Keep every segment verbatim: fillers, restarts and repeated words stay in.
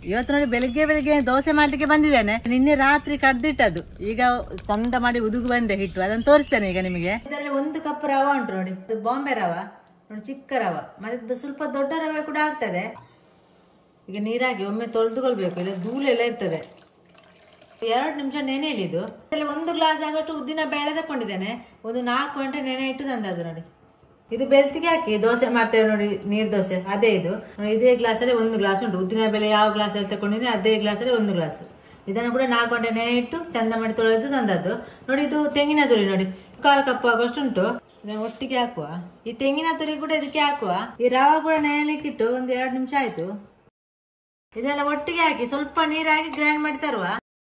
ಇವತ್ತು ನೋಡಿ ಬೆಳಿಗ್ಗೆ ಬೆಳಿಗ್ಗೆ ದೋಸೆ ಮಾಡ್ಲಿಕ್ಕೆ ಬಂದಿದ್ದೇನೆ. ನಿನ್ನೆ ರಾತ್ರಿ ಕಡ್ದಿಟ್ಟದ್ದು, ಈಗ ಚಂದ ಮಾಡಿ ಉದುಗು ಬಂದೆ ಹಿಟ್ಟು. ಅದನ್ನು ತೋರಿಸ್ತೇನೆ ಈಗ ನಿಮಗೆ. ಇದರಲ್ಲಿ ಒಂದು ಕಪ್ ರವ ಉಂಟು ನೋಡಿ, ಇದು ಬಾಂಬೆ ರವ ನೋಡಿ, ಚಿಕ್ಕ ರವ. ಮತ್ತೆ ಸ್ವಲ್ಪ ದೊಡ್ಡ ರವೆ ಕೂಡ ಆಗ್ತದೆ. ಈಗ ನೀರಾಗಿ ಒಮ್ಮೆ ತೊಳೆದುಕೊಳ್ಬೇಕು, ಇಲ್ಲ ಧೂಳೆಲ್ಲ ಇರ್ತದೆ. ಎರಡು ನಿಮಿಷ ನೆನೆಯಲಿದು. ಇದರಲ್ಲಿ ಒಂದು ಗ್ಲಾಸ್ ಆಗೋಷ್ಟು ಉದ್ದಿನ ಬೇಳೆ ತಕೊಂಡಿದ್ದೇನೆ. ಒಂದು ನಾಲ್ಕು ಗಂಟೆ ನೆನೆ ಇಟ್ಟು ತಂದದ್ದು ನೋಡಿ. ಇದು ಬೆಳ್ತಿಗೆ ಹಾಕಿ ದೋಸೆ ಮಾಡ್ತೇವೆ ನೋಡಿ, ನೀರು ದೋಸೆ ಅದೇ ಇದು ನೋಡಿ. ಇದೇ ಗ್ಲಾಸಲ್ಲಿ ಒಂದು ಗ್ಲಾಸ್ ಉಂಟು. ಉದ್ದಿನ ಬೇಳೆ ಯಾವ ಗ್ಲಾಸಲ್ಲಿ ತಗೊಂಡಿದ್ದೀನಿ ಅದೇ ಗ್ಲಾಸಲ್ಲಿ ಒಂದು ಗ್ಲಾಸ್. ಇದನ್ನು ಕೂಡ ನಾಲ್ಕು ಗಂಟೆ ನೆನೆ ಇಟ್ಟು ಚಂದ ಮಾಡಿ ತೊಳೆದು ತಂದದ್ದು ನೋಡಿ. ಇದು ತೆಂಗಿನ ತುರಿ ನೋಡಿ, ಕಾಲು ಕಪ್ ಆಗೋಷ್ಟು ಉಂಟು. ಇದನ್ನು ಒಟ್ಟಿಗೆ ಹಾಕುವ. ಈ ತೆಂಗಿನ ತುರಿ ಕೂಡ ಇದಕ್ಕೆ ಹಾಕುವ. ಈ ರವೆ ಕೂಡ ನೆನೆಲಿಕ್ಕಿಟ್ಟು ಒಂದು ಎರಡು ನಿಮಿಷ ಆಯ್ತು. ಇದೆಲ್ಲ ಒಟ್ಟಿಗೆ ಹಾಕಿ ಸ್ವಲ್ಪ ನೀರು ಹಾಕಿ ಗ್ರೈಂಡ್ ಮಾಡಿ ತರುವ.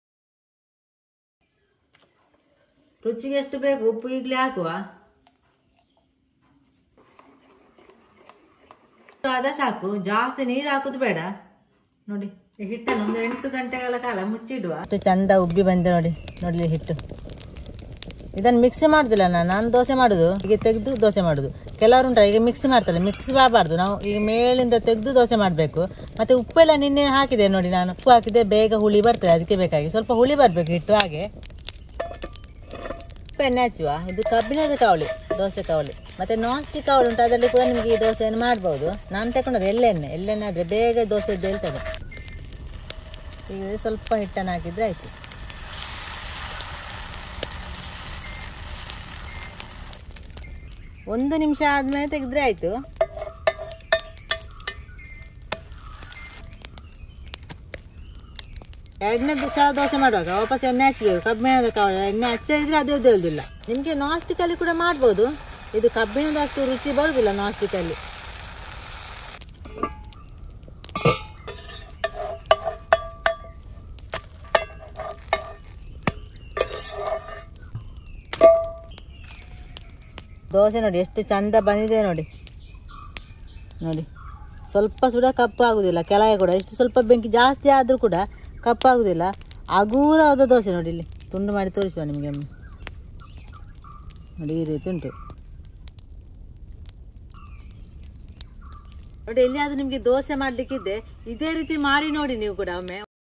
ರುಚಿಗೆ ಎಷ್ಟು ಬೇಕು ಉಪ್ಪು ಈಗಲೇ ಹಾಕುವ. ಅದ ಸಾಕು, ಜಾಸ್ತಿ ನೀರು ಹಾಕುದು ಬೇಡ ನೋಡಿ. ಈ ಹಿಟ್ಟನ್ನು ಒಂದು ಎಂಟು ಗಂಟೆಗಳ ಕಾಲ ಮುಚ್ಚಿಡುವ. ಅಷ್ಟು ಚಂದ ಉಬ್ಬಿ ಬಂದೆ ನೋಡಿ. ನೋಡ್ಲಿ ಹಿಟ್ಟು. ಇದನ್ನು ಮಿಕ್ಸಿ ಮಾಡುದಿಲ್ಲ ನಾನು ನಾನು ದೋಸೆ ಮಾಡುದು. ಈಗ ತೆಗೆದು ದೋಸೆ ಮಾಡುದು. ಕೆಲವರು ಉಂಟ ಈಗ ಮಿಕ್ಸಿ ಮಾಡ್ತಾರೆ. ಮಿಕ್ಸಿ ಮಾಡಬಾರ್ದು, ನಾವು ಈಗ ಮೇಲಿಂದ ತೆಗೆದು ದೋಸೆ ಮಾಡಬೇಕು. ಮತ್ತೆ ಉಪ್ಪೆಲ್ಲ ನಿನ್ನೆ ಹಾಕಿದೆ ನೋಡಿ ನಾನು. ಉಪ್ಪು ಹಾಕಿದೆ, ಬೇಗ ಹುಳಿ ಬರ್ತದೆ. ಅದಕ್ಕೆ ಬೇಕಾಗಿ ಸ್ವಲ್ಪ ಹುಳಿ ಬರಬೇಕು ಹಿಟ್ಟು. ಹಾಗೆ ಎಣ್ಣೆ ಹಚ್ಚುವ. ಇದು ಕಬ್ಬಿಣದ ಕಾವಲಿ, ದೋಸೆ ಕಾವಲಿ. ಮತ್ತೆ ನಾನ್ ಸ್ಟಿಕ್ ಕಾವಲಿ ಉಂಟು, ಅದರಲ್ಲಿ ಕೂಡ ನಿಮಗೆ ಈ ದೋಸೆಯನ್ನು ಮಾಡ್ಬೋದು. ನಾನು ತಗೊಂಡದ್ದು ಎಳ್ಳೆಣ್ಣೆ. ಎಳ್ಳೆಣ್ಣೆ ಆದರೆ ಬೇಗ ದೋಸೆ ಹೇಳ್ತದೆ. ಈಗ ಸ್ವಲ್ಪ ಹಿಟ್ಟನ್ನು ಹಾಕಿದ್ರೆ ಆಯ್ತು. ಒಂದು ನಿಮಿಷ ಆದ್ಮೇಲೆ ತೆಗೆದ್ರೆ ಆಯ್ತು. ಎರಡನೇ ದಿವಸ ದೋಸೆ ಮಾಡುವಾಗ ವಾಪಸ್ ಎಣ್ಣೆ ಹಚ್ಚಬೇಕು. ಕಬ್ಬಿಣದ ಕಾವಲಿ ಎಣ್ಣೆ ಹಚ್ಚಿದ್ರೆ ಅದು ಎದ್ದೇಳುದಿಲ್ಲ. ನಿಮಗೆ ನಾನ್ ಸ್ಟಿಕ್ ಅಲ್ಲಿ ಕೂಡ ಮಾಡ್ಬೋದು. ಇದು ಕಬ್ಬಿಣದ ಅಷ್ಟು ರುಚಿ ಬರುದಿಲ್ಲ ನಾನ್ ಸ್ಟಿಕ್ ಅಲ್ಲಿ. ದೋಸೆ ನೋಡಿ ಎಷ್ಟು ಚಂದ ಬಂದಿದೆ ನೋಡಿ. ನೋಡಿ ಸ್ವಲ್ಪ ಸುಡ ಕಪ್ಪು ಆಗುದಿಲ್ಲ. ಕೆಳಗೆ ಕೂಡ ಎಷ್ಟು ಸ್ವಲ್ಪ ಬೆಂಕಿ ಜಾಸ್ತಿ ಆದ್ರೂ ಕೂಡ ಕಪ್ಪು ಆಗುದಿಲ್ಲ. ಹಗುರವಾದ ದೋಸೆ ನೋಡಿ. ಇಲ್ಲಿ ತುಂಡು ಮಾಡಿ ತೋರಿಸುವ ನಿಮಗೆ ಒಮ್ಮೆ ನೋಡಿ. ಈ ರೀತಿ ಉಂಟು ನೋಡಿ. ಎಲ್ಲಿಯಾದ್ರೂ ನಿಮಗೆ ದೋಸೆ ಮಾಡ್ಲಿಕ್ಕಿದೆ ಇದೇ ರೀತಿ ಮಾಡಿ ನೋಡಿ ನೀವು ಕೂಡ ಒಮ್ಮೆ.